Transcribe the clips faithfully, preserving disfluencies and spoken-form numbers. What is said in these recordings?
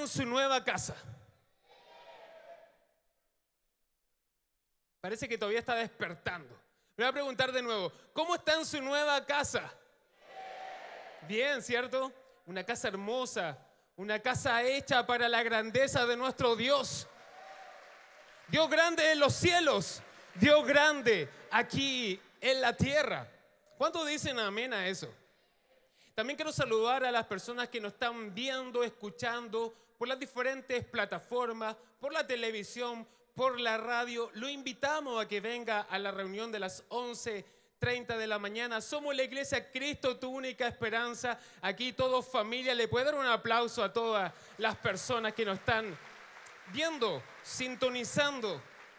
en su nueva casa? Parece que todavía está despertando. Me voy a preguntar de nuevo, ¿cómo está en su nueva casa? Bien, ¿cierto? Una casa hermosa, una casa hecha para la grandeza de nuestro Dios. Dios grande en los cielos, Dios grande aquí en la tierra. ¿Cuántos dicen amén a eso? También quiero saludar a las personas que nos están viendo, escuchando por las diferentes plataformas, por la televisión, por la radio. Lo invitamos a que venga a la reunión de las once treinta de la mañana. Somos la iglesia Cristo, tu única esperanza. Aquí todos familia. Le puedo dar un aplauso a todas las personas que nos están viendo, sintonizando.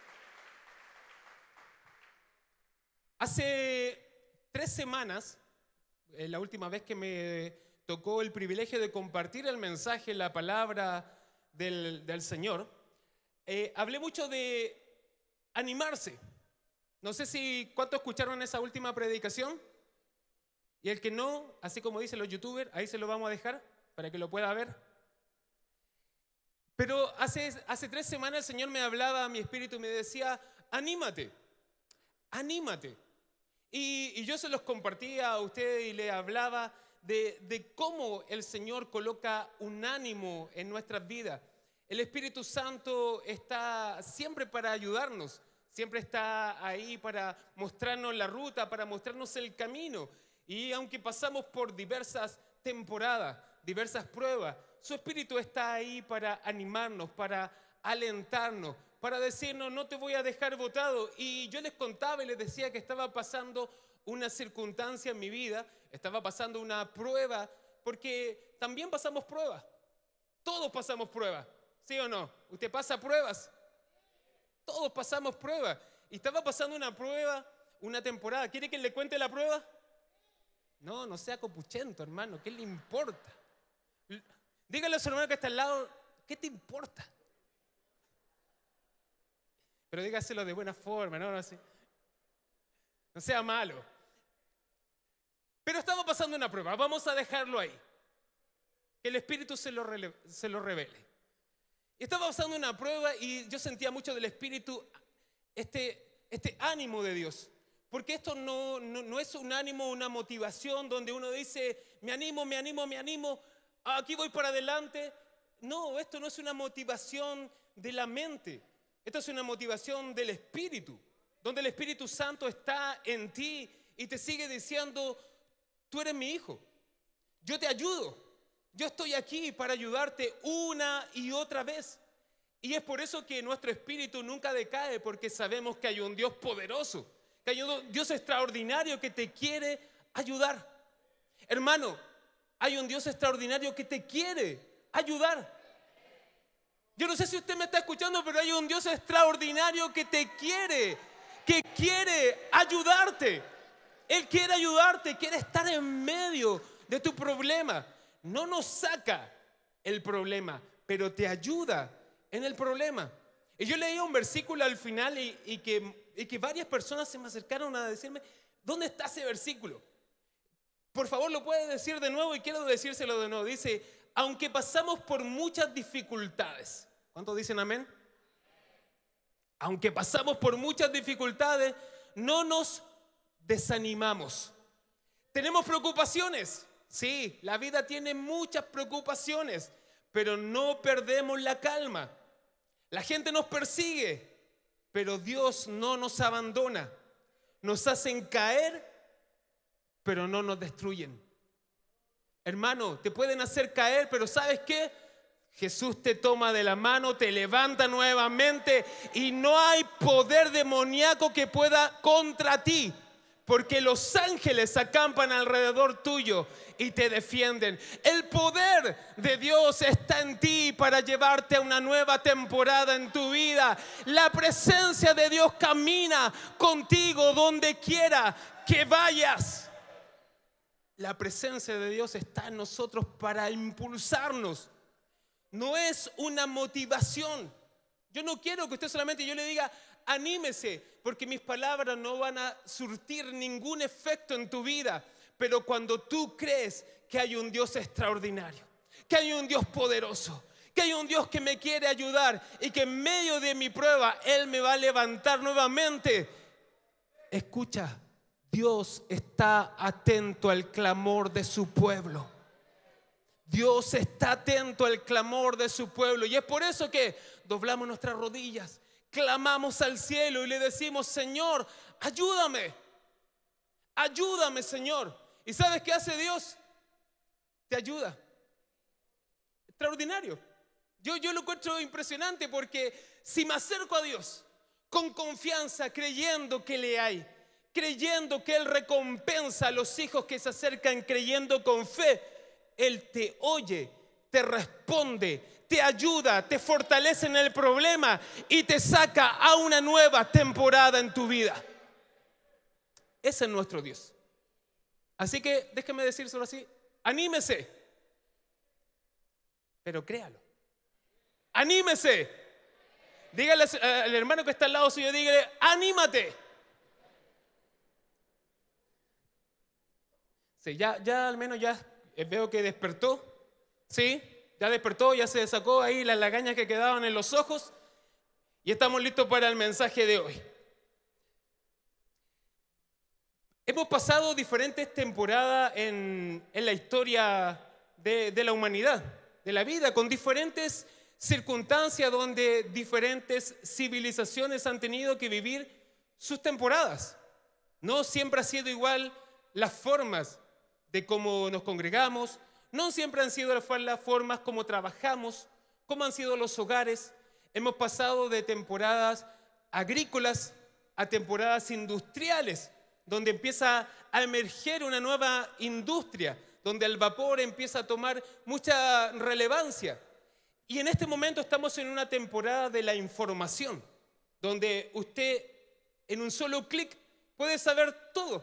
Hace tres semanas, eh, la última vez que me tocó el privilegio de compartir el mensaje, la palabra del, del Señor, eh, hablé mucho de animarse. No sé si cuántos escucharon esa última predicación. Y el que no, así como dicen los youtubers, ahí se lo vamos a dejar para que lo pueda ver. Pero hace, hace tres semanas el Señor me hablaba a mi espíritu y me decía, anímate, anímate. Y, y yo se los compartía a ustedes y le hablaba de, de cómo el Señor coloca un ánimo en nuestras vidas. El Espíritu Santo está siempre para ayudarnos, siempre está ahí para mostrarnos la ruta, para mostrarnos el camino. Y aunque pasamos por diversas temporadas, diversas pruebas, su Espíritu está ahí para animarnos, para alentarnos, para decirnos, no te voy a dejar botado. Y yo les contaba y les decía que estaba pasando una circunstancia en mi vida, estaba pasando una prueba, porque también pasamos pruebas. Todos pasamos pruebas, ¿sí o no? ¿Usted pasa pruebas? Todos pasamos pruebas. Y estaba pasando una prueba, una temporada. ¿Quiere que le cuente la prueba? No, no sea copuchento, hermano. ¿Qué le importa? Dígale a su hermano que está al lado, ¿qué te importa? Pero dígaselo de buena forma, no, no, sé. No sea malo. Pero estaba pasando una prueba, vamos a dejarlo ahí. Que el Espíritu se lo, rele, se lo revele. Estaba pasando una prueba y yo sentía mucho del Espíritu este, este ánimo de Dios. Porque esto no, no, no es un ánimo, una motivación donde uno dice, me animo, me animo, me animo, aquí voy para adelante. No, esto no es una motivación de la mente. Esto es una motivación del Espíritu, donde el Espíritu Santo está en ti y te sigue diciendo, tú eres mi hijo, yo te ayudo, yo estoy aquí para ayudarte una y otra vez. Y es por eso que nuestro espíritu nunca decae, porque sabemos que hay un Dios poderoso, que hay un Dios extraordinario que te quiere ayudar. Hermano, hay un Dios extraordinario que te quiere ayudar. Yo no sé si usted me está escuchando, pero hay un Dios extraordinario que te quiere, que quiere ayudarte. Él quiere ayudarte, quiere estar en medio de tu problema. No nos saca el problema, pero te ayuda en el problema. Y yo leía un versículo al final y, y, que, y que varias personas se me acercaron a decirme, ¿dónde está ese versículo? Por favor, lo puede decir de nuevo y quiero decírselo de nuevo. Dice, aunque pasamos por muchas dificultades. ¿Cuántos dicen amén? Aunque pasamos por muchas dificultades, no nos desanimamos. ¿Tenemos preocupaciones? Sí, la vida tiene muchas preocupaciones, pero no perdemos la calma. La gente nos persigue, pero Dios no nos abandona. Nos hacen caer, pero no nos destruyen. Hermano, te pueden hacer caer, pero ¿sabes qué? Jesús te toma de la mano, te levanta nuevamente y no hay poder demoníaco que pueda contra ti, porque los ángeles acampan alrededor tuyo y te defienden. El poder de Dios está en ti para llevarte a una nueva temporada en tu vida. La presencia de Dios camina contigo donde quiera que vayas. La presencia de Dios está en nosotros para impulsarnos. No es una motivación. Yo no quiero que usted solamente yo le diga, anímese, porque mis palabras no van a surtir ningún efecto en tu vida. Pero cuando tú crees que hay un Dios extraordinario, que hay un Dios poderoso, que hay un Dios que me quiere ayudar y que en medio de mi prueba Él me va a levantar nuevamente. Escucha, Dios está atento al clamor de su pueblo. Dios está atento al clamor de su pueblo. Y es por eso que doblamos nuestras rodillas, clamamos al cielo y le decimos: Señor, ayúdame. Ayúdame, Señor. ¿Y sabes qué hace Dios? Te ayuda. Extraordinario. Yo, yo lo encuentro impresionante, porque si me acerco a Dios con confianza, creyendo que le hay, creyendo que Él recompensa a los hijos que se acercan creyendo con fe, Él te oye, te responde, te ayuda, te fortalece en el problema y te saca a una nueva temporada en tu vida. Ese es nuestro Dios. Así que déjeme decírselo así: anímese, pero créalo. Anímese. Dígale al hermano que está al lado suyo, dígale: anímate. Sí, ya, ya al menos ya veo que despertó. Sí, ya despertó, ya se sacó ahí las lagañas que quedaban en los ojos. Y estamos listos para el mensaje de hoy. Hemos pasado diferentes temporadas en, en la historia de, de la humanidad, de la vida, con diferentes circunstancias donde diferentes civilizaciones han tenido que vivir sus temporadas. No siempre ha sido igual las formas de cómo nos congregamos, no siempre han sido las formas como trabajamos, cómo han sido los hogares. Hemos pasado de temporadas agrícolas a temporadas industriales, donde empieza a emerger una nueva industria, donde el vapor empieza a tomar mucha relevancia. Y en este momento estamos en una temporada de la información, donde usted en un solo clic puede saber todo.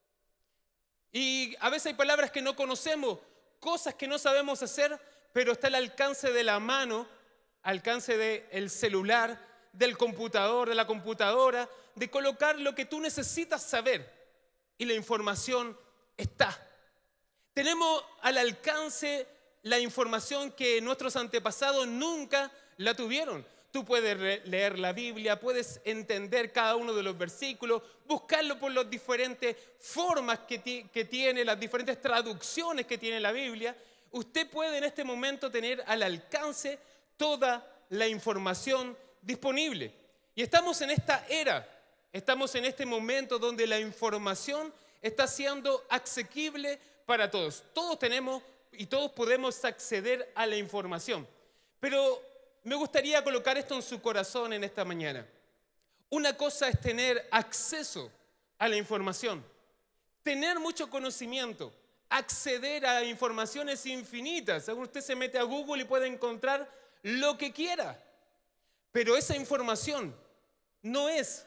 Y a veces hay palabras que no conocemos, cosas que no sabemos hacer, pero está al alcance de la mano, alcance del celular, del computador, de la computadora, de colocar lo que tú necesitas saber, y la información está. Tenemos al alcance la información que nuestros antepasados nunca la tuvieron. Tú puedes leer la Biblia, puedes entender cada uno de los versículos, buscarlo por las diferentes formas que, que tiene, las diferentes traducciones que tiene la Biblia. Usted puede en este momento tener al alcance toda la información disponible. Y estamos en esta era, estamos en este momento donde la información está siendo asequible para todos. Todos tenemos y todos podemos acceder a la información. Pero me gustaría colocar esto en su corazón en esta mañana. Una cosa es tener acceso a la información, tener mucho conocimiento, acceder a informaciones infinitas. Usted se mete a Google y puede encontrar lo que quiera. Pero esa información no es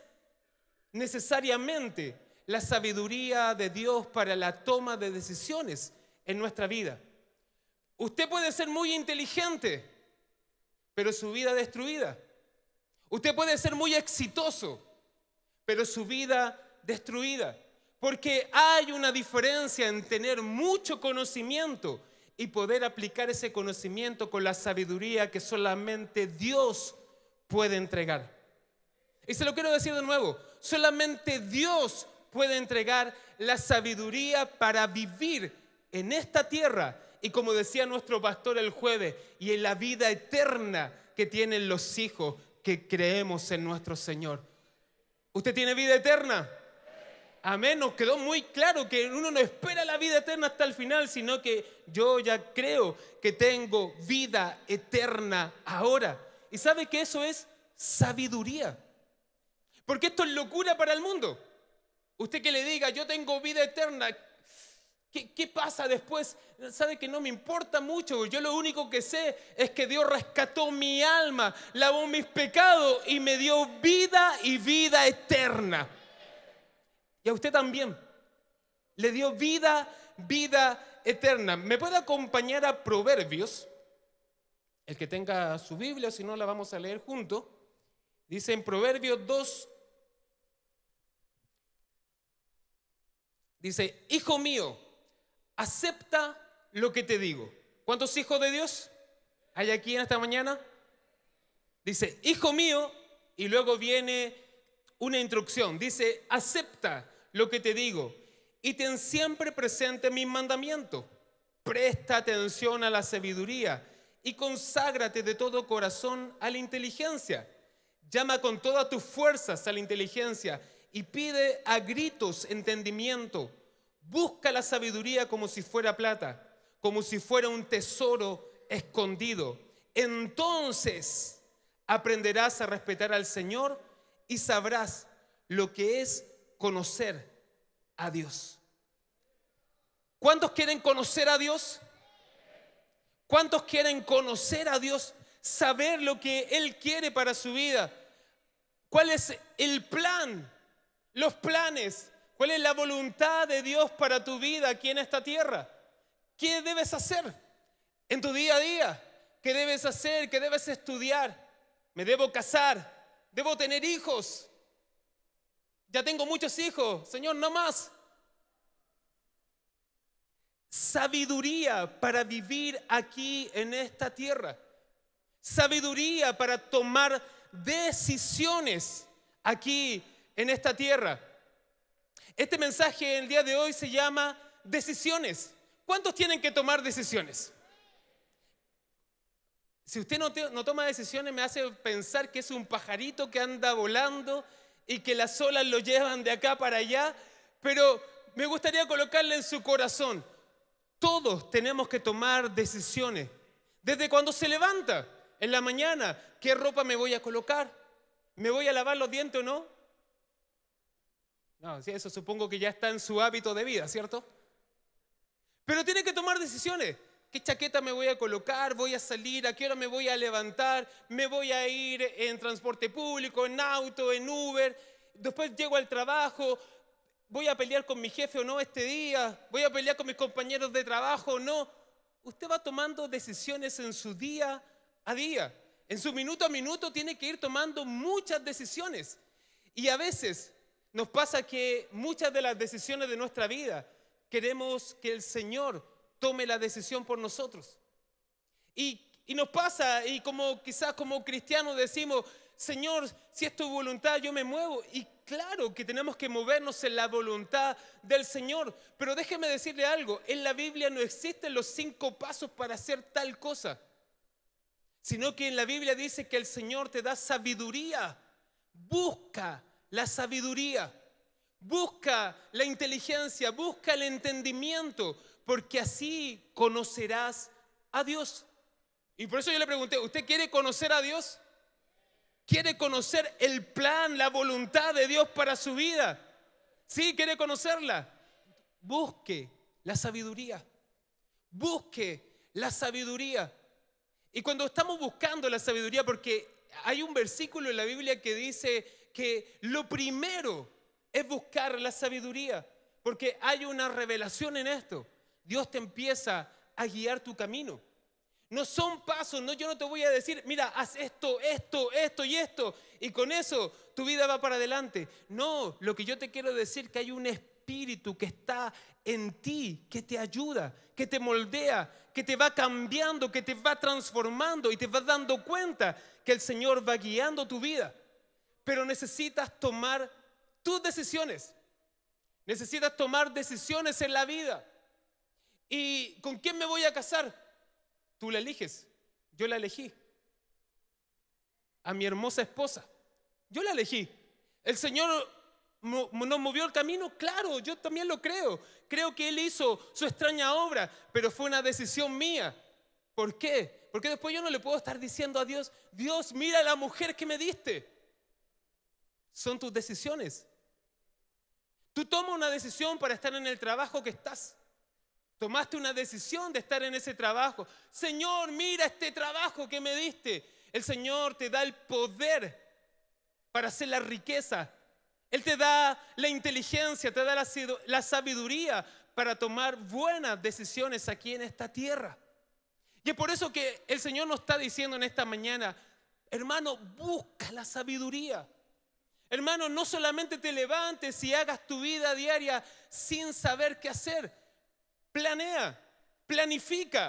necesariamente la sabiduría de Dios para la toma de decisiones en nuestra vida. Usted puede ser muy inteligente, pero su vida destruida. Usted puede ser muy exitoso, pero su vida destruida. Porque hay una diferencia en tener mucho conocimiento y poder aplicar ese conocimiento con la sabiduría que solamente Dios puede entregar. Y se lo quiero decir de nuevo, solamente Dios puede entregar la sabiduría para vivir en esta tierra. Y como decía nuestro pastor el jueves, y en la vida eterna que tienen los hijos que creemos en nuestro Señor. ¿Usted tiene vida eterna? Amén. Nos quedó muy claro que uno no espera la vida eterna hasta el final, sino que yo ya creo que tengo vida eterna ahora. ¿Y sabe que eso es sabiduría? Porque esto es locura para el mundo. Usted que le diga, yo tengo vida eterna, ¿qué, qué pasa después? Sabe que no me importa mucho. Yo lo único que sé es que Dios rescató mi alma, lavó mis pecados y me dio vida y vida eterna. Y a usted también le dio vida, vida eterna. ¿Me puede acompañar a Proverbios? El que tenga su Biblia, si no la vamos a leer juntos. Dice en Proverbios dos, dice, hijo mío, acepta lo que te digo. ¿Cuántos hijos de Dios? ¿Hay aquí en esta mañana? Dice, hijo mío, y luego viene una instrucción. Dice, acepta lo que te digo y ten siempre presente mis mandamientos. Presta atención a la sabiduría y conságrate de todo corazón a la inteligencia. Llama con todas tus fuerzas a la inteligencia y pide a gritos entendimiento. Busca la sabiduría como si fuera plata, como si fuera un tesoro escondido. Entonces aprenderás a respetar al Señor y sabrás lo que es conocer a Dios. ¿Cuántos quieren conocer a Dios? ¿Cuántos quieren conocer a Dios? Saber lo que Él quiere para su vida. ¿Cuál es el plan? Los planes. ¿Cuál es la voluntad de Dios para tu vida aquí en esta tierra? ¿Qué debes hacer en tu día a día? ¿Qué debes hacer? ¿Qué debes estudiar? ¿Me debo casar? ¿Debo tener hijos? Ya tengo muchos hijos. Señor, no más. Sabiduría para vivir aquí en esta tierra. Sabiduría para tomar decisiones aquí en esta tierra. Este mensaje el día de hoy se llama decisiones. ¿Cuántos tienen que tomar decisiones? Si usted no, te, no toma decisiones, me hace pensar que es un pajarito que anda volando y que las olas lo llevan de acá para allá. Pero me gustaría colocarle en su corazón: todos tenemos que tomar decisiones. Desde cuando se levanta en la mañana, ¿qué ropa me voy a colocar? ¿Me voy a lavar los dientes o no? No, sí, eso supongo que ya está en su hábito de vida, ¿cierto? Pero tiene que tomar decisiones. ¿Qué chaqueta me voy a colocar? ¿Voy a salir? ¿A qué hora me voy a levantar? ¿Me voy a ir en transporte público, en auto, en Uber? Después llego al trabajo. ¿Voy a pelear con mi jefe o no este día? ¿Voy a pelear con mis compañeros de trabajo o no? Usted va tomando decisiones en su día a día. En su minuto a minuto tiene que ir tomando muchas decisiones. Y a veces nos pasa que muchas de las decisiones de nuestra vida queremos que el Señor tome la decisión por nosotros. Y, y nos pasa, y como quizás como cristianos decimos: Señor, si es tu voluntad, yo me muevo. Y claro que tenemos que movernos en la voluntad del Señor. Pero déjeme decirle algo: en la Biblia no existen los cinco pasos para hacer tal cosa, sino que en la Biblia dice que el Señor te da sabiduría. Busca la sabiduría, busca la inteligencia, busca el entendimiento, porque así conocerás a Dios. Y por eso yo le pregunté: ¿usted quiere conocer a Dios? ¿Quiere conocer el plan, la voluntad de Dios para su vida? ¿Sí? ¿Quiere conocerla? Busque la sabiduría. Busque la sabiduría. Y cuando estamos buscando la sabiduría, porque hay un versículo en la Biblia que dice que lo primero es buscar la sabiduría, porque hay una revelación en esto. Dios te empieza a guiar tu camino. No son pasos, no, yo no te voy a decir: mira, haz esto, esto, esto y esto, y con eso tu vida va para adelante. No, lo que yo te quiero decir es que hay un espíritu que está en ti, que te ayuda, que te moldea, que te va cambiando, que te va transformando, y te vas dando cuenta que el Señor va guiando tu vida. Pero necesitas tomar tus decisiones. Necesitas tomar decisiones en la vida. ¿Y con quién me voy a casar? Tú la eliges. Yo la elegí. A mi hermosa esposa. Yo la elegí. El Señor nos movió el camino. Claro, yo también lo creo. Creo que Él hizo su extraña obra, pero fue una decisión mía. ¿Por qué? Porque después yo no le puedo estar diciendo a Dios: Dios, mira la mujer que me diste. Son tus decisiones. Tú tomas una decisión para estar en el trabajo que estás. Tomaste una decisión de estar en ese trabajo. Señor, mira este trabajo que me diste. El Señor te da el poder para hacer la riqueza. Él te da la inteligencia, te da la, la sabiduría para tomar buenas decisiones aquí en esta tierra. Y es por eso que el Señor nos está diciendo en esta mañana: hermano, busca la sabiduría. Hermano, no solamente te levantes y hagas tu vida diaria sin saber qué hacer. Planea, planifica,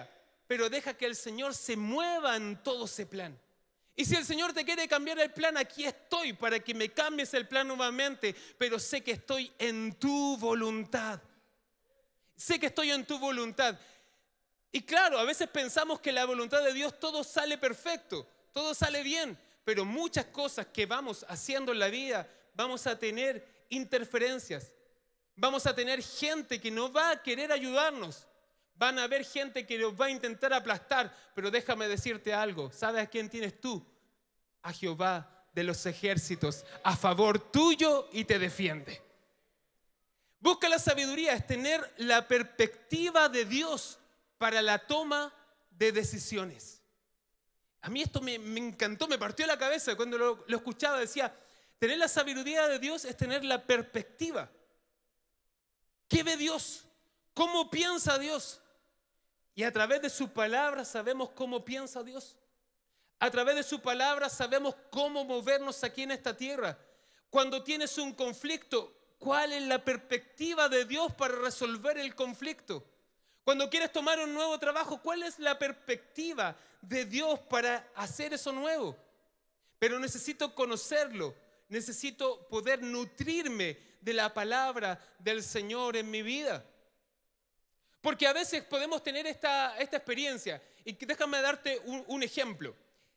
pero deja que el Señor se mueva en todo ese plan. Y si el Señor te quiere cambiar el plan, aquí estoy para que me cambies el plan nuevamente, pero sé que estoy en tu voluntad. Sé que estoy en tu voluntad. Y claro, a veces pensamos que la voluntad de Dios todo sale perfecto, todo sale bien, pero muchas cosas que vamos haciendo en la vida vamos a tener interferencias. Vamos a tener gente que no va a querer ayudarnos. Van a haber gente que nos va a intentar aplastar, pero déjame decirte algo. ¿Sabes a quién tienes tú? A Jehová de los ejércitos a favor tuyo y te defiende. Busca la sabiduría, es tener la perspectiva de Dios para la toma de decisiones. A mí esto me, me encantó, me partió la cabeza cuando lo, lo escuchaba. Decía, tener la sabiduría de Dios es tener la perspectiva. ¿Qué ve Dios? ¿Cómo piensa Dios? Y a través de su palabra sabemos cómo piensa Dios. A través de su palabra sabemos cómo movernos aquí en esta tierra. Cuando tienes un conflicto, ¿cuál es la perspectiva de Dios para resolver el conflicto? Cuando quieres tomar un nuevo trabajo, ¿cuál es la perspectiva de Dios para hacer eso nuevo? Pero necesito conocerlo, necesito poder nutrirme de la palabra del Señor en mi vida. Porque a veces podemos tener esta, esta experiencia. Y déjame darte un, un ejemplo.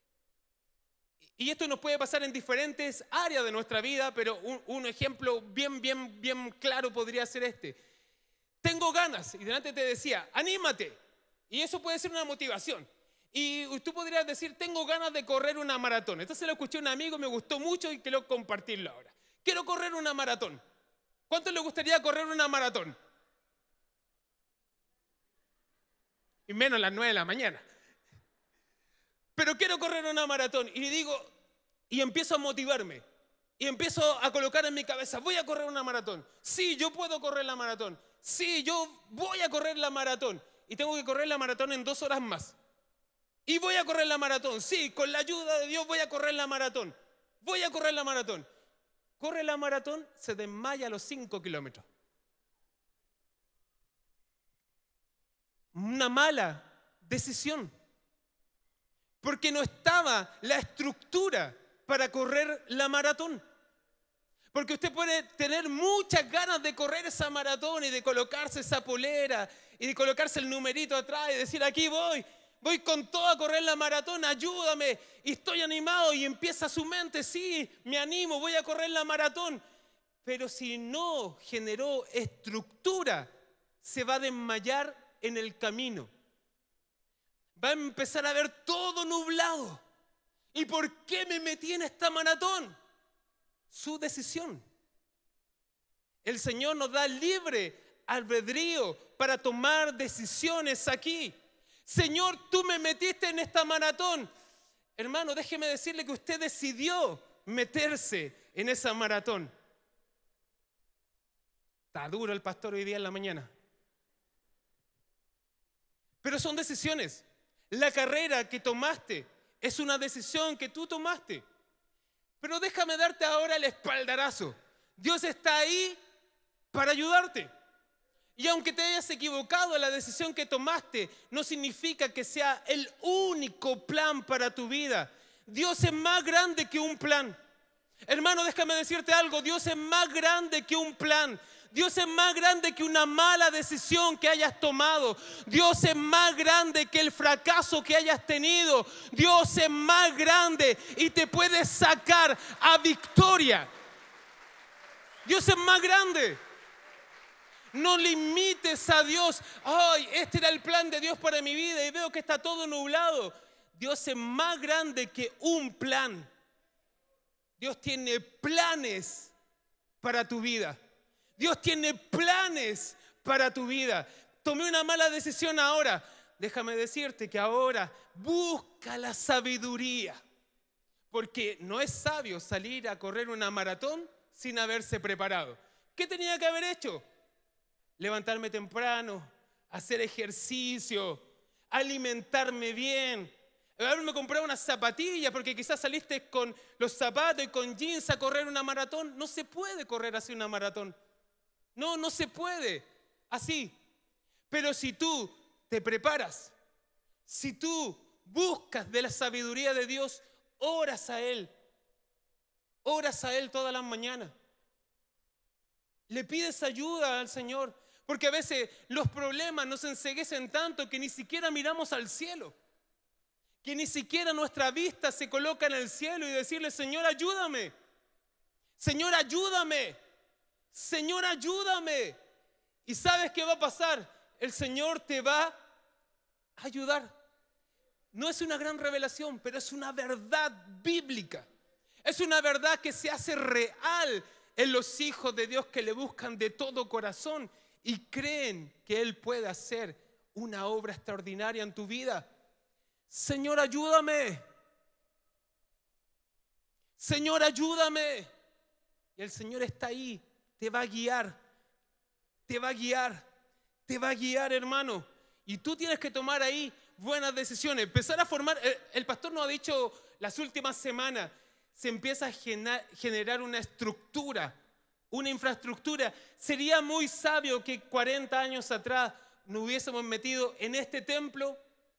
Y esto nos puede pasar en diferentes áreas de nuestra vida, pero un, un ejemplo bien, bien, bien claro podría ser este. Tengo ganas, y delante te decía, anímate. Y eso puede ser una motivación. Y tú podrías decir, tengo ganas de correr una maratón. Entonces lo escuché a un amigo, me gustó mucho y quiero compartirlo ahora. Quiero correr una maratón. ¿Cuánto le gustaría correr una maratón? Y menos a las nueve de la mañana. Pero quiero correr una maratón. Y digo, y empiezo a motivarme. Y empiezo a colocar en mi cabeza, voy a correr una maratón. Sí, yo puedo correr la maratón. Sí, yo voy a correr la maratón. Y tengo que correr la maratón en dos horas más. Y voy a correr la maratón. Sí, con la ayuda de Dios voy a correr la maratón. Voy a correr la maratón. Corre la maratón, se desmaya a los cinco kilómetros. Una mala decisión. Porque no estaba la estructura para correr la maratón. Porque usted puede tener muchas ganas de correr esa maratón y de colocarse esa polera y de colocarse el numerito atrás y decir, aquí voy, voy con todo a correr la maratón, ayúdame, y estoy animado, y empieza su mente, sí, me animo, voy a correr la maratón. Pero si no generó estructura, se va a desmayar en el camino. Va a empezar a ver todo nublado. ¿Y por qué me metí en esta maratón? Su decisión. El Señor nos da libre albedrío para tomar decisiones aquí. Señor, tú me metiste en esta maratón. Hermano, déjeme decirle que usted decidió meterse en esa maratón. Está duro el pastor hoy día en la mañana. Pero son decisiones. La carrera que tomaste es una decisión que tú tomaste. Pero déjame darte ahora el espaldarazo. Dios está ahí para ayudarte. Y aunque te hayas equivocado en la decisión que tomaste, no significa que sea el único plan para tu vida. Dios es más grande que un plan. Hermano, déjame decirte algo. Dios es más grande que un plan. Dios es más grande que una mala decisión que hayas tomado. Dios es más grande que el fracaso que hayas tenido. Dios es más grande y te puede sacar a victoria. Dios es más grande. No limites a Dios. Ay, este era el plan de Dios para mi vida y veo que está todo nublado. Dios es más grande que un plan. Dios tiene planes para tu vida. Dios tiene planes para tu vida. Tomé una mala decisión ahora. Déjame decirte que ahora busca la sabiduría. Porque no es sabio salir a correr una maratón sin haberse preparado. ¿Qué tenía que haber hecho? Levantarme temprano, hacer ejercicio, alimentarme bien, haberme comprado unas zapatillas, porque quizás saliste con los zapatos y con jeans a correr una maratón. No se puede correr así una maratón. No, no se puede así. Pero si tú te preparas, Si tú buscas de la sabiduría de Dios, oras a Él. Oras a Él todas las mañanas. Le pides ayuda al Señor. Porque a veces los problemas nos enceguecen tanto que ni siquiera miramos al cielo. Que ni siquiera nuestra vista se coloca en el cielo y decirle, Señor, ayúdame. Señor, ayúdame. Señor, ayúdame. ¿Y sabes qué va a pasar? El Señor te va a ayudar. No es una gran revelación, pero es una verdad bíblica. Es una verdad que se hace real en los hijos de Dios que le buscan de todo corazón y creen que Él puede hacer una obra extraordinaria en tu vida. Señor, ayúdame. Señor, ayúdame. Y el Señor está ahí, te va a guiar, te va a guiar, te va a guiar, hermano. Y tú tienes que tomar ahí buenas decisiones. Empezar a formar, el, el pastor nos ha dicho las últimas semanas, se empieza a generar una estructura, una infraestructura. Sería muy sabio que cuarenta años atrás nos hubiésemos metido en este templo.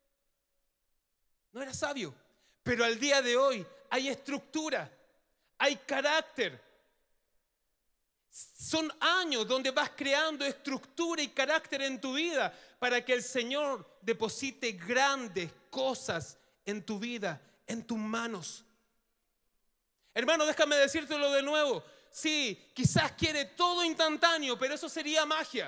No era sabio, pero al día de hoy hay estructura, hay carácter. Son años donde vas creando estructura y carácter en tu vida para que el Señor deposite grandes cosas en tu vida, en tus manos. Hermano, déjame decírtelo de nuevo. Sí, quizás quiere todo instantáneo, pero eso sería magia.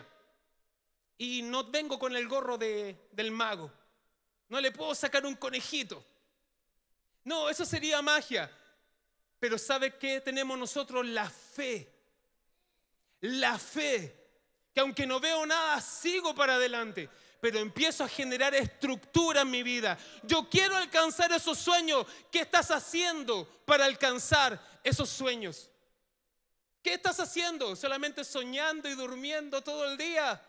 Y no vengo con el gorro de, del mago. No le puedo sacar un conejito. No, eso sería magia. Pero ¿sabe qué tenemos nosotros? La fe. La fe. Que aunque no veo nada, sigo para adelante. Pero empiezo a generar estructura en mi vida. Yo quiero alcanzar esos sueños. ¿Qué estás haciendo para alcanzar esos sueños? ¿Qué estás haciendo? ¿Solamente soñando y durmiendo todo el día?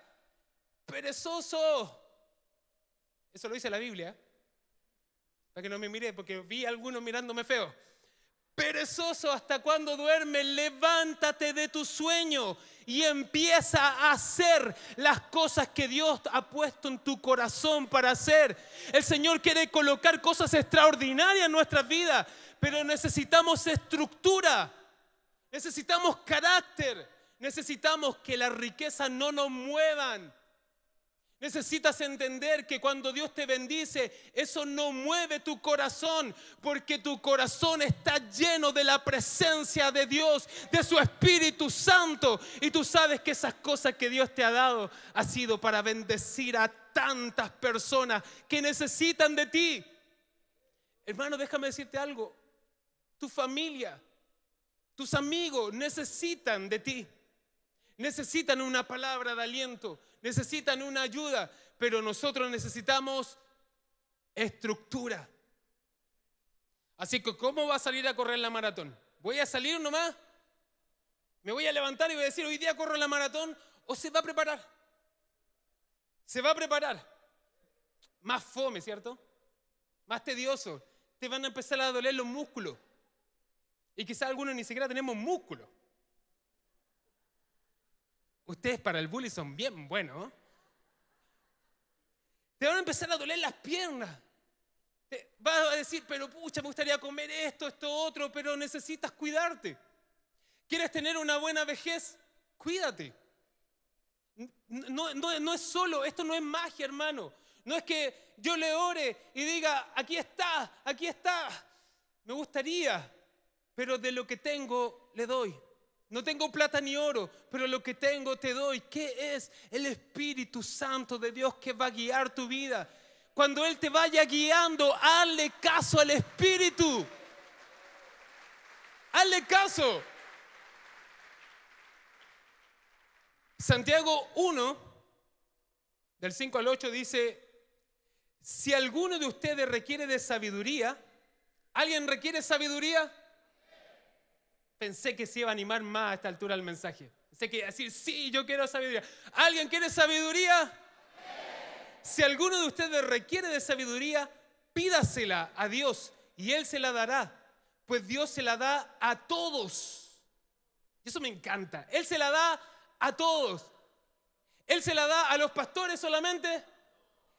Perezoso. Eso lo dice la Biblia. Para que no me mire, porque vi a algunos mirándome feo. Perezoso, ¿hasta cuándo duermes? Levántate de tu sueño y empieza a hacer las cosas que Dios ha puesto en tu corazón para hacer. El Señor quiere colocar cosas extraordinarias en nuestras vidas, pero necesitamos estructura, necesitamos carácter, necesitamos que las riquezas no nos muevan. Necesitas entender que cuando Dios te bendice, eso no mueve tu corazón, porque tu corazón está lleno de la presencia de Dios, de su Espíritu Santo. Y tú sabes que esas cosas que Dios te ha dado ha sido para bendecir a tantas personas que necesitan de ti. Hermano, déjame decirte algo. Tu familia, tus amigos necesitan de ti. Necesitan una palabra de aliento, necesitan una ayuda, pero nosotros necesitamos estructura. Así que, ¿cómo va a salir a correr la maratón? ¿Voy a salir nomás? ¿Me voy a levantar y voy a decir, hoy día corro la maratón? ¿O se va a preparar? Se va a preparar. Más fome, ¿cierto? Más tedioso. Te van a empezar a doler los músculos. Y quizás algunos ni siquiera tenemos músculos. Ustedes para el bullying son bien buenos. Te van a empezar a doler las piernas. Te vas a decir, pero pucha, me gustaría comer esto, esto, otro, pero necesitas cuidarte. ¿Quieres tener una buena vejez? Cuídate. No, no, no es solo, esto no es magia, hermano. No es que yo le ore y diga, aquí está, aquí está. Me gustaría, pero de lo que tengo le doy. No tengo plata ni oro, pero lo que tengo te doy. ¿Qué es? El Espíritu Santo de Dios que va a guiar tu vida. Cuando Él te vaya guiando, hazle caso al Espíritu. Hazle caso. Santiago uno, del cinco al ocho dice, si alguno de ustedes requiere de sabiduría, ¿alguien requiere sabiduría? Pensé que se iba a animar más a esta altura el mensaje. Pensé que iba a decir, sí, yo quiero sabiduría. ¿Alguien quiere sabiduría? Sí. Si alguno de ustedes requiere de sabiduría, pídasela a Dios y Él se la dará. Pues Dios se la da a todos. Y eso me encanta. Él se la da a todos. Él se la da a los pastores solamente.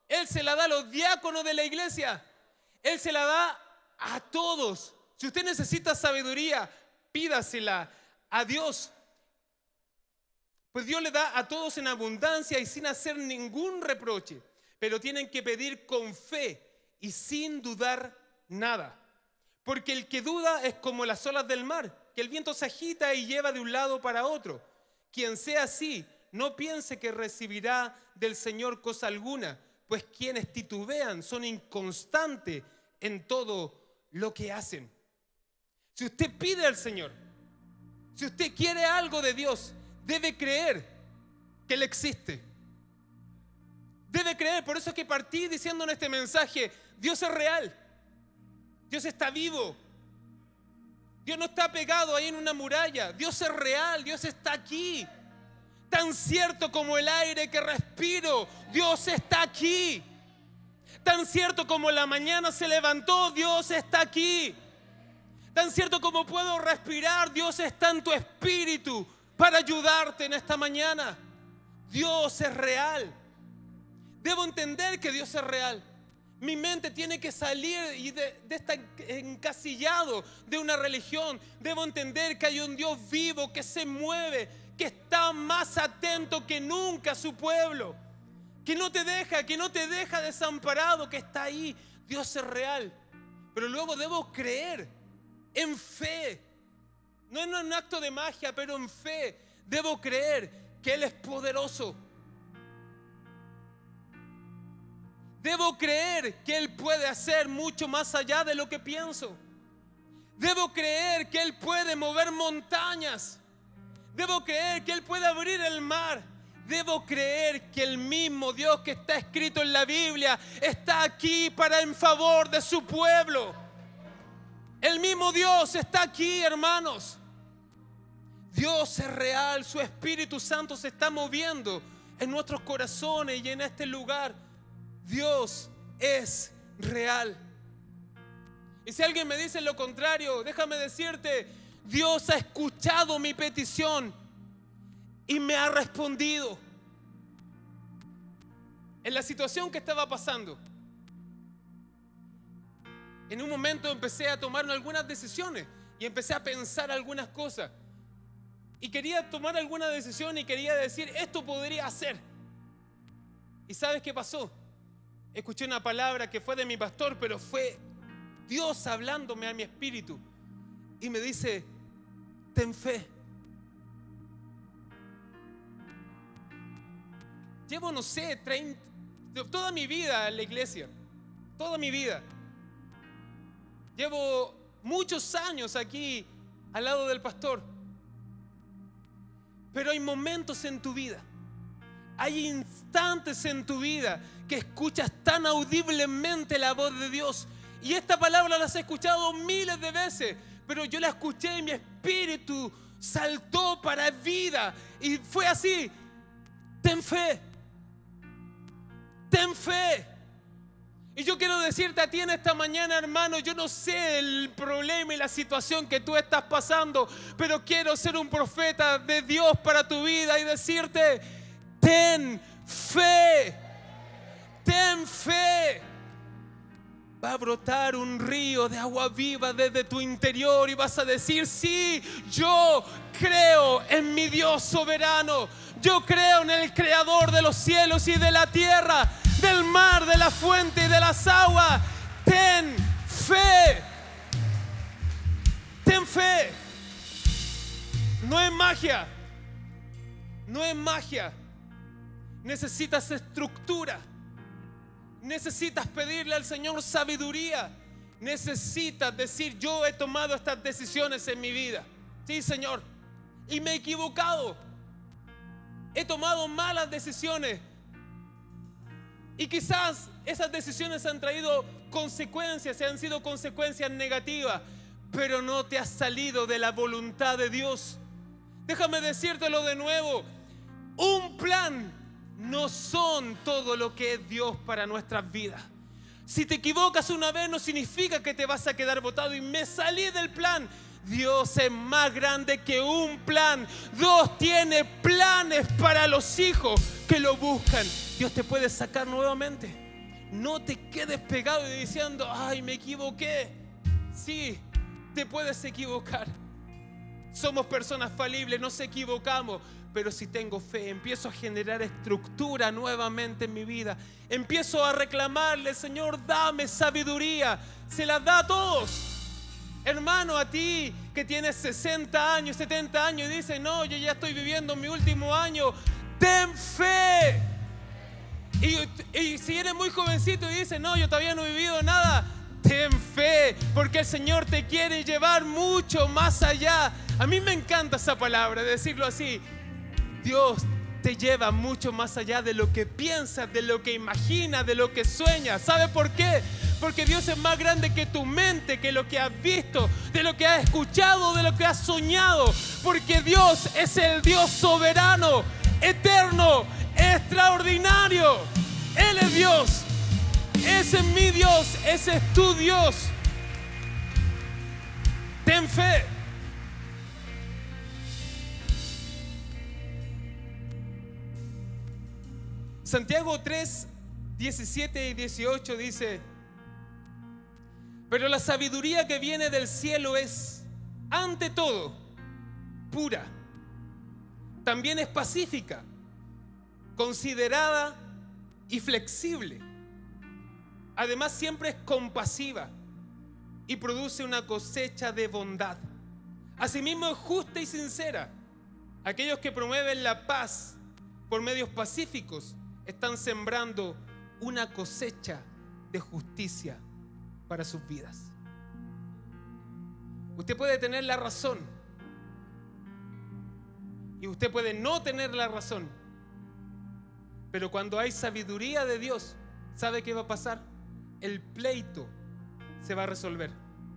Él se la da a los diáconos de la iglesia. Él se la da a todos. Si usted necesita sabiduría, pídasela a Dios. Pues Dios le da a todos en abundancia y sin hacer ningún reproche. Pero tienen que pedir con fe y sin dudar nada. Porque el que duda es como las olas del mar, que el viento se agita y lleva de un lado para otro. Quien sea así, no piense que recibirá del Señor cosa alguna, pues quienes titubean son inconstantes en todo lo que hacen. Si usted pide al Señor, si usted quiere algo de Dios, debe creer que Él existe. Debe creer, por eso es que partí diciendo en este mensaje, Dios es real. Dios está vivo. Dios no está pegado ahí en una muralla. Dios es real, Dios está aquí. Tan cierto como el aire que respiro, Dios está aquí. Tan cierto como la mañana se levantó, Dios está aquí. Tan cierto como puedo respirar, Dios está en tu espíritu para ayudarte en esta mañana. Dios es real. Debo entender que Dios es real. Mi mente tiene que salir y de, de estar encasillado de una religión. Debo entender que hay un Dios vivo que se mueve, que está más atento que nunca a su pueblo, que no te deja, que no te deja desamparado, que está ahí. Dios es real. Pero luego debo creer en fe, no en un acto de magia, pero en fe. Debo creer que Él es poderoso. Debo creer que Él puede hacer mucho más allá de lo que pienso. Debo creer que Él puede mover montañas. Debo creer que Él puede abrir el mar. Debo creer que el mismo Dios que está escrito en la Biblia está aquí para en favor de su pueblo. El mismo Dios está aquí, hermanos. Dios es real, su Espíritu Santo se está moviendo en nuestros corazones y en este lugar. Dios es real. Y si alguien me dice lo contrario, déjame decirte, Dios ha escuchado mi petición y me ha respondido. En la situación que estaba pasando, en un momento empecé a tomar algunas decisiones y empecé a pensar algunas cosas. Y quería tomar alguna decisión y quería decir, esto podría hacer. ¿Y sabes qué pasó? Escuché una palabra que fue de mi pastor, pero fue Dios hablándome a mi espíritu. Y me dice, ten fe. Llevo, no sé, treinta, toda mi vida en la iglesia. Toda mi vida. Llevo muchos años aquí al lado del pastor. Pero hay momentos en tu vida, hay instantes en tu vida que escuchas tan audiblemente la voz de Dios. Y esta palabra la has escuchado miles de veces, pero yo la escuché y mi espíritu saltó para vida. Y fue así: ten fe, ten fe. Y yo quiero decirte a ti en esta mañana, hermano, yo no sé el problema y la situación que tú estás pasando, pero quiero ser un profeta de Dios para tu vida y decirte, ten fe, ten fe. Va a brotar un río de agua viva desde tu interior y vas a decir, sí, yo creo en mi Dios soberano. Yo creo en el creador de los cielos y de la tierra, del mar, de la fuente y de las aguas. Ten fe. Ten fe. No es magia. No es magia. Necesitas estructura. Necesitas pedirle al Señor sabiduría. Necesitas decir, yo he tomado estas decisiones en mi vida. Sí, Señor. Y me he equivocado. He tomado malas decisiones. Y quizás esas decisiones han traído consecuencias, han sido consecuencias negativas, pero no te has salido de la voluntad de Dios. Déjame decírtelo de nuevo. Un plan no son todo lo que es Dios para nuestras vidas. Si te equivocas una vez no significa que te vas a quedar botado y me salí del plan. Dios es más grande que un plan. Dios tiene planes para los hijos que lo buscan. Dios te puede sacar nuevamente. no te quedes pegado y diciendo, ay, me equivoqué. Sí, te puedes equivocar. Somos personas falibles, nos equivocamos. Pero si tengo fe, empiezo a generar estructura nuevamente en mi vida. Empiezo a reclamarle, Señor, dame sabiduría. Se la da a todos. Hermano, a ti que tienes sesenta años, setenta años y dices, no, yo ya estoy viviendo mi último año. Ten fe. Y, y si eres muy jovencito y dices, no, yo todavía no he vivido nada, ten fe, porque el Señor te quiere llevar mucho más allá. A mí me encanta esa palabra, decirlo así. Dios te lleva mucho más allá de lo que piensas, de lo que imaginas, de lo que sueñas. ¿Sabe por qué? Porque Dios es más grande que tu mente, que lo que has visto, de lo que has escuchado, de lo que has soñado. Porque Dios es el Dios soberano, eterno, extraordinario. Él es Dios. Ese es mi Dios, ese es tu Dios. Ten fe. Santiago tres, diecisiete y dieciocho dice: pero la sabiduría que viene del cielo es, ante todo, pura. También es pacífica, considerada y flexible. Además, siempre es compasiva y produce una cosecha de bondad. Asimismo, es justa y sincera. Aquellos que promueven la paz por medios pacíficos están sembrando una cosecha de justicia para sus vidas. Usted puede tener la razón y usted puede no tener la razón, pero cuando hay sabiduría de Dios, ¿sabe qué va a pasar? El pleito se va a resolver.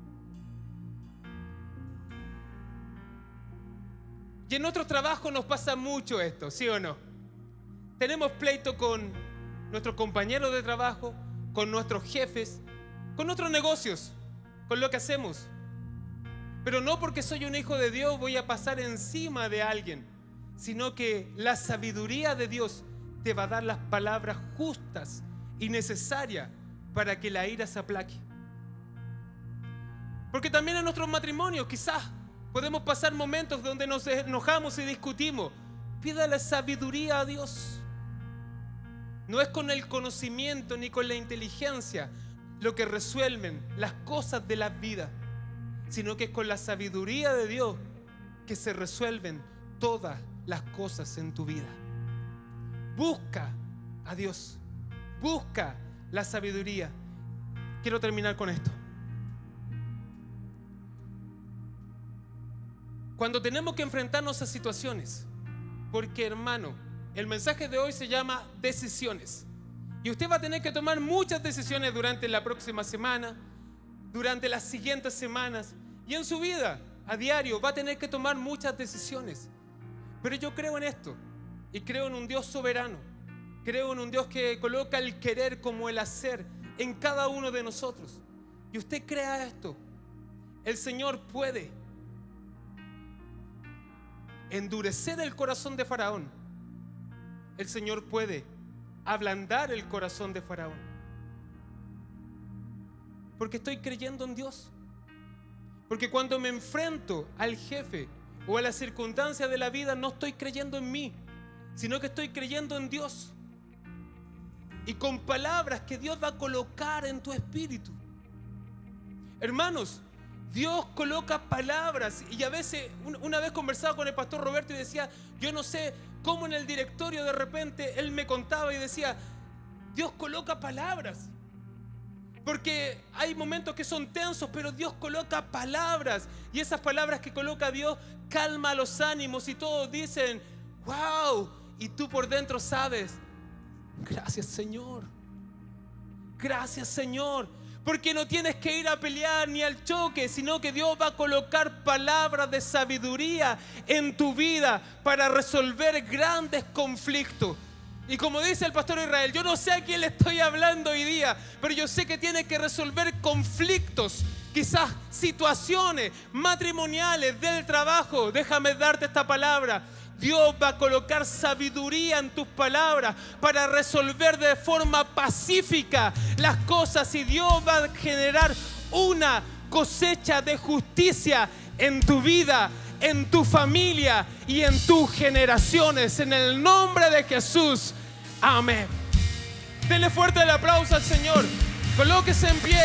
Y en nuestro trabajo nos pasa mucho esto, ¿sí o no? Tenemos pleito con nuestros compañeros de trabajo, con nuestros jefes, con nuestros negocios, con lo que hacemos. Pero no porque soy un hijo de Dios voy a pasar encima de alguien, sino que la sabiduría de Dios te va a dar las palabras justas y necesarias para que la ira se aplaque. Porque también en nuestros matrimonios quizás podemos pasar momentos donde nos enojamos y discutimos. Pídale sabiduría a Dios. No es con el conocimiento ni con la inteligencia lo que resuelven las cosas de la vida, sino que es con la sabiduría de Dios que se resuelven todas las cosas en tu vida. Busca a Dios, busca la sabiduría. Quiero terminar con esto. Cuando tenemos que enfrentarnos a situaciones, porque hermano, el mensaje de hoy se llama decisiones. Y usted va a tener que tomar muchas decisiones durante la próxima semana, durante las siguientes semanas y en su vida a diario va a tener que tomar muchas decisiones. Pero yo creo en esto y creo en un Dios soberano. Creo en un Dios que coloca el querer como el hacer en cada uno de nosotros. Y usted crea esto. El Señor puede endurecer el corazón de Faraón. El Señor puede ablandar el corazón de Faraón. Porque estoy creyendo en Dios. Porque cuando me enfrento al jefe o a la circunstancia de la vida, no estoy creyendo en mí, sino que estoy creyendo en Dios. Y con palabras que Dios va a colocar en tu espíritu. Hermanos, Dios coloca palabras. Y a veces, una vez conversaba con el pastor Roberto y decía, yo no sé cómo en el directorio de repente él me contaba y decía, Dios coloca palabras. Porque hay momentos que son tensos, pero Dios coloca palabras. Y esas palabras que coloca Dios calma los ánimos y todos dicen, wow. Y tú por dentro sabes, gracias Señor, gracias Señor. Porque no tienes que ir a pelear ni al choque, sino que Dios va a colocar palabras de sabiduría en tu vida para resolver grandes conflictos. Y como dice el pastor Israel, yo no sé a quién le estoy hablando hoy día, pero yo sé que tiene que resolver conflictos, quizás situaciones matrimoniales, del trabajo. Déjame darte esta palabra. Dios va a colocar sabiduría en tus palabras para resolver de forma pacífica las cosas, y Dios va a generar una cosecha de justicia en tu vida, en tu familia y en tus generaciones, en el nombre de Jesús. Amén. Denle fuerte el aplauso al Señor. Colóquese en pie.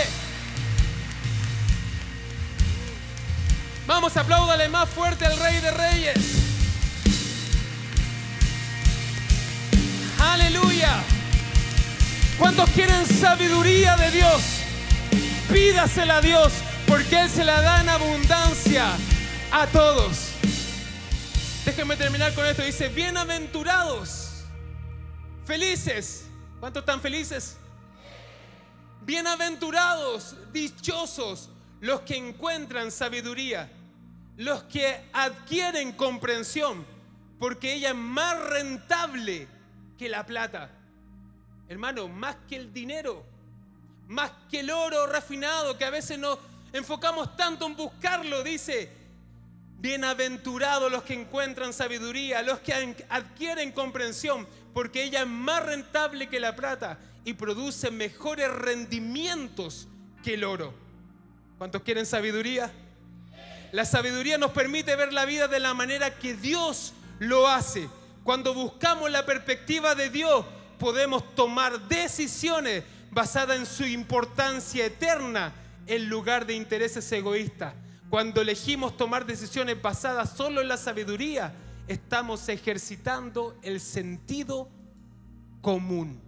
Vamos, apláudale más fuerte al Rey de Reyes. Aleluya. ¿Cuántos quieren sabiduría de Dios? Pídasela a Dios, porque Él se la da en abundancia a todos. Déjenme terminar con esto. Dice, bienaventurados, felices. ¿Cuántos están felices? Bienaventurados, dichosos los que encuentran sabiduría, los que adquieren comprensión, porque ella es más rentable que la plata. Hermano, más que el dinero, más que el oro refinado, que a veces nos enfocamos tanto en buscarlo. Dice, bienaventurados los que encuentran sabiduría, los que adquieren comprensión, porque ella es más rentable que la plata y produce mejores rendimientos que el oro. ¿Cuántos quieren sabiduría? La sabiduría nos permite ver la vida de la manera que Dios lo hace. Cuando buscamos la perspectiva de Dios, podemos tomar decisiones basadas en su importancia eterna en lugar de intereses egoístas. Cuando elegimos tomar decisiones basadas solo en la sabiduría, estamos ejercitando el sentido común.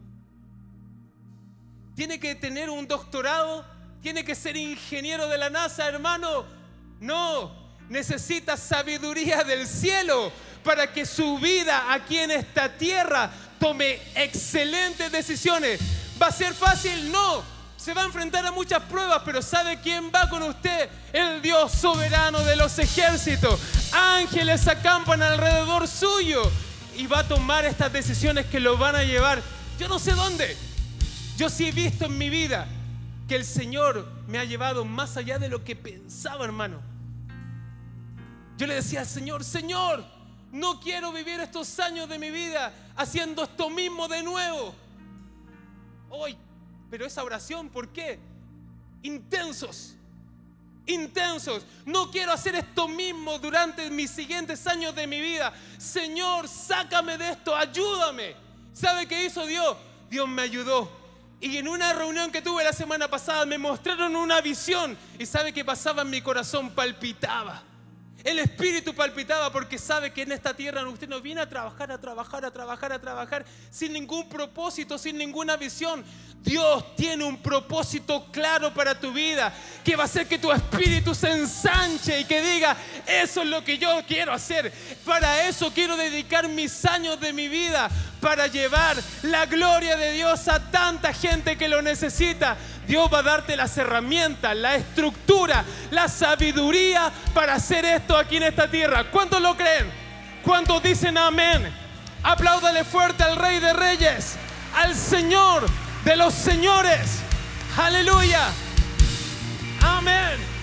¿Tiene que tener un doctorado? ¿Tiene que ser ingeniero de la NASA, hermano? No, necesita sabiduría del cielo para que su vida aquí en esta tierra tome excelentes decisiones. ¿Va a ser fácil? No. Se va a enfrentar a muchas pruebas, pero ¿sabe quién va con usted? El Dios soberano de los ejércitos. Ángeles acampan alrededor suyo y va a tomar estas decisiones que lo van a llevar, yo no sé dónde. Yo sí he visto en mi vida que el Señor me ha llevado más allá de lo que pensaba, hermano. Yo le decía al Señor, Señor, no quiero vivir estos años de mi vida haciendo esto mismo de nuevo. Hoy, pero esa oración, ¿por qué? Intensos, intensos. No quiero hacer esto mismo durante mis siguientes años de mi vida. Señor, sácame de esto, ayúdame. ¿Sabe qué hizo Dios? Dios me ayudó. Y en una reunión que tuve la semana pasada me mostraron una visión. ¿Y sabe qué pasaba en mi corazón? Palpitaba. El espíritu palpitaba, porque sabe que en esta tierra usted no viene a trabajar, a trabajar, a trabajar, a trabajar sin ningún propósito, sin ninguna visión. Dios tiene un propósito claro para tu vida, que va a hacer que tu espíritu se ensanche y que diga, eso es lo que yo quiero hacer. Para eso quiero dedicar mis años de mi vida, para llevar la gloria de Dios a tanta gente que lo necesita. Dios va a darte las herramientas, la estructura, la sabiduría para hacer esto aquí en esta tierra. ¿Cuántos lo creen? ¿Cuántos dicen amén? Apláudale fuerte al Rey de Reyes, al Señor de los señores. Aleluya. Amén.